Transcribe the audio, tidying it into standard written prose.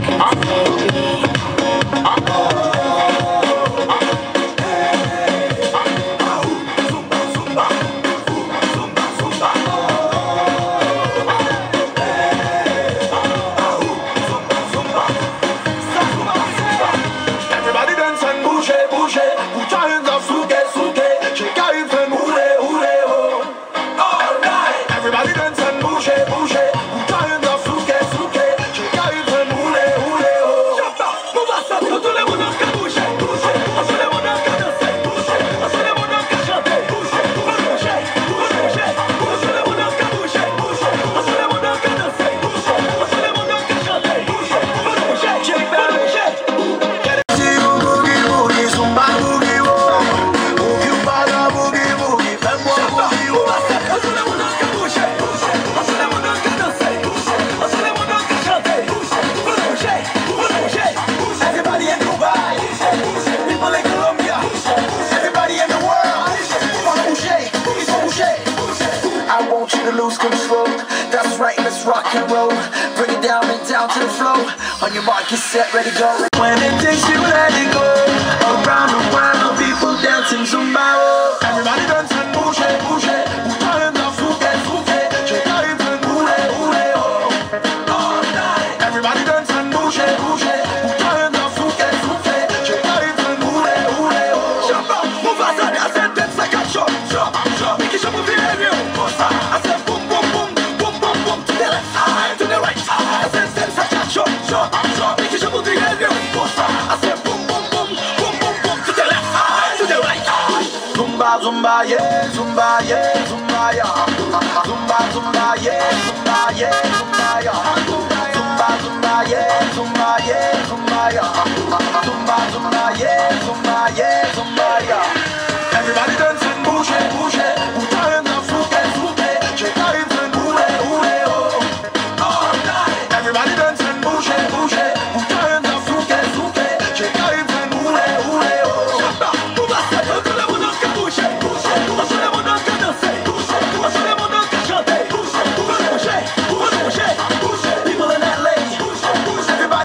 Lose control, that's right, let's rock and roll. Bring it down and down to the flow. On your mark, get set, ready, go. When it takes you, let it go. Around the world, people dancing Zumba. Everybody dance and bouge, bouge. Bouge dans souke, souke. Check out it and boule, boule, oh. All night. Everybody dance and bouge, bouge. Bouge dans souke, souke. Check out it and boule, boule, oh. Jump up, move us on the ascent, then second shot. Jump, jump, make it jump with the area. Make it shuffle the head, I said boom, boom, boom, boom, boom, boom, to the left side, to the right side. Zumba, zumba, yeah, zumba, yeah, zumba, yeah. Zumba, zumba, yeah, zumba, yeah, zumba, yeah.